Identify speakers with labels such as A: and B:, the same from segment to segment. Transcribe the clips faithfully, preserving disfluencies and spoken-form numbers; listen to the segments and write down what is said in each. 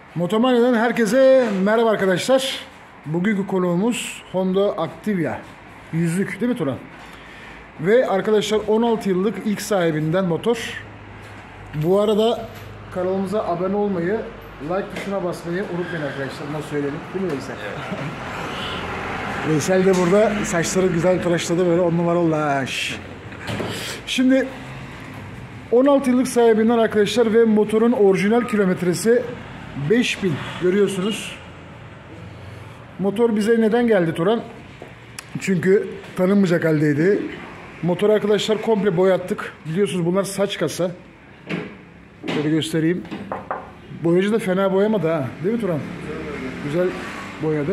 A: Motomanya'dan herkese merhaba arkadaşlar. Bugünkü konuğumuz Honda Activia yüzlük değil mi Turan? Ve arkadaşlar on altı yıllık ilk sahibinden motor. Bu arada kanalımıza abone olmayı, like tuşuna basmayı unutmayın arkadaşlar. Nasıl söyleyelim değil mi Veysel? Evet. Veysel de burada saçları güzel tıraşladı, böyle on numara oldu. Şimdi on altı yıllık sahibinden arkadaşlar ve motorun orijinal kilometresi beş bin görüyorsunuz. Motor bize neden geldi Turan? Çünkü tanınmayacak haldeydi. Motoru arkadaşlar komple boyattık. Biliyorsunuz bunlar saç kasa. Şöyle göstereyim. Boyacı da fena boyamadı ha. Değil mi Turan? Güzel boyadı.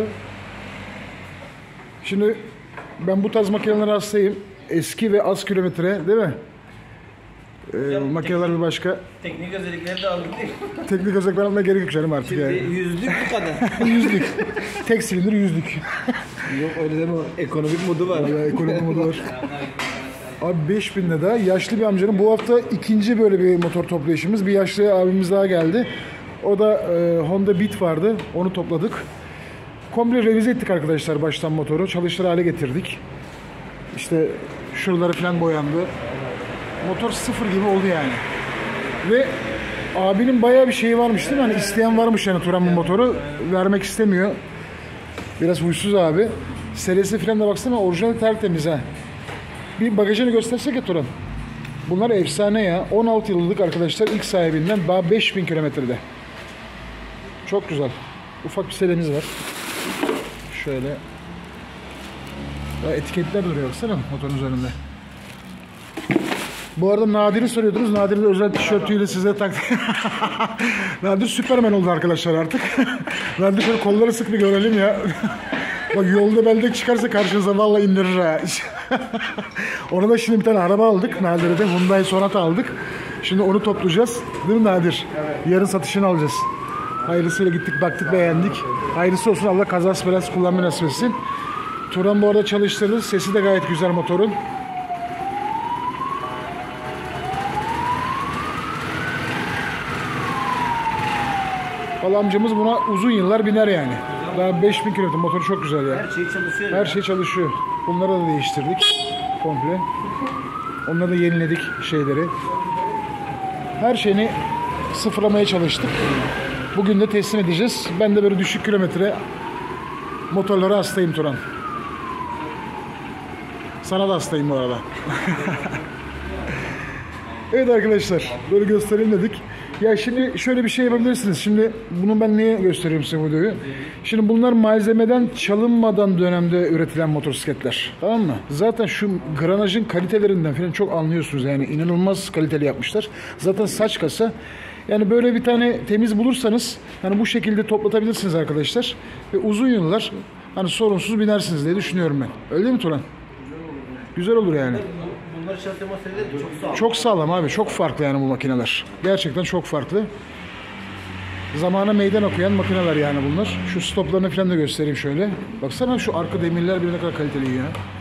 A: Şimdi ben bu tarz makinelere hastayım. Eski ve az kilometre değil mi? Ee, makineler bir başka.
B: Teknik özellikleri de aldık değil mi?
A: Teknik özellikler almaya gerek yok canım artık.
B: Şimdi
A: yani.
B: yüzlük bu kadar.
A: Yüzlük. Tek silindir yüzlük.
B: Yok öyle deme, ekonomik modu var.
A: Vallahi ekonomik modu var. Abi beş bin lira yaşlı bir amcanın bu hafta ikinci böyle bir motor toplayışımız. Bir yaşlı abimiz daha geldi. O da e, Honda Beat vardı. Onu topladık. Komple revize ettik arkadaşlar baştan motoru. Çalışır hale getirdik. İşte şuraları falan boyandı. Motor sıfır gibi oldu yani. Ve abinin bayağı bir şeyi varmış değil mi? Hani isteyen varmış yani Turan bu motoru. Vermek istemiyor. Biraz huysuz abi. Serisi falan da baksana orijinal tertemiz ha. Bir bagajını göstersek ya Turan. Bunlar efsane ya. on altı yıllık arkadaşlar ilk sahibinden daha beş bin kilometrede. Çok güzel. Ufak bir selemiz var. Şöyle. Daha etiketler duruyor baksana motorun üzerinde. Bu arada Nadir'i soruyordunuz. Nadir de özel tişörtüyle size taktı. Nadir Süperman oldu arkadaşlar artık. Nadir şöyle kolları sık bir görelim ya. Bak yolda beldek çıkarsa karşınıza vallahi indirir ha. Ona da şimdi bir tane araba aldık. Nadir'e de Hyundai Sonata aldık. Şimdi onu toplayacağız. Değil mi Nadir? Evet. Yarın satışını alacağız. Hayırlısıyla gittik baktık beğendik. Hayırlısı olsun, Allah kazası belası kullanmayı nasip etsin. Turan bu arada çalıştırdı. Sesi de gayet güzel motorun. Valla amcamız buna uzun yıllar biner yani. Daha beş bin kilometre motoru çok güzel ya.
B: Her şey çalışıyor.
A: Her ya. şey çalışıyor. Bunları da değiştirdik komple. Onları da yeniledik şeyleri. Her şeyini sıfırlamaya çalıştık. Bugün de teslim edeceğiz. Ben de böyle düşük kilometre motorlara hastayım Turan. Sana da hastayım bu arada. Evet arkadaşlar, böyle göstereyim dedik. Ya şimdi şöyle bir şey yapabilirsiniz. Şimdi bunu ben niye gösteriyorum size bu videoyu? Şimdi bunlar malzemeden çalınmadan dönemde üretilen motosikletler. Tamam mı? Zaten şu granajın kalitelerinden falan çok anlıyorsunuz. Yani inanılmaz kaliteli yapmışlar. Zaten saç kasa. Yani böyle bir tane temiz bulursanız hani bu şekilde toplatabilirsiniz arkadaşlar. Ve uzun yıllar hani sorunsuz binersiniz diye düşünüyorum ben. Öyle değil mi Turan? Güzel olur yani.
B: Bunlar çalışma serileri çok sağlam.
A: Çok sağlam abi. Çok farklı yani bu makineler. Gerçekten çok farklı. Zamana meydan okuyan makineler yani bunlar. Şu stoplarını falan da göstereyim şöyle. Baksana şu arka demirler bile ne kadar kaliteli ya.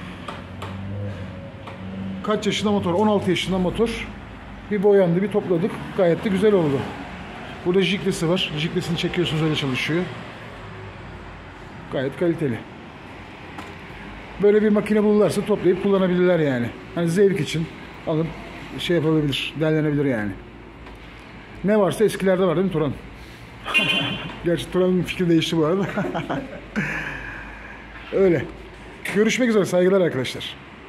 A: Kaç yaşında motor? on altı yaşında motor. Bir boyandı, bir topladık. Gayet de güzel oldu. Burada jiklesi var. Jiklesini çekiyorsunuz, öyle çalışıyor. Gayet kaliteli. Böyle bir makine bulurlarsa toplayıp kullanabilirler yani. Hani zevk için alıp şey yapabilir, derlenebilir yani. Ne varsa eskilerde var değil mi Turan? Gerçi Turan'ın fikri değişti bu arada. Öyle. Görüşmek üzere, saygılar arkadaşlar.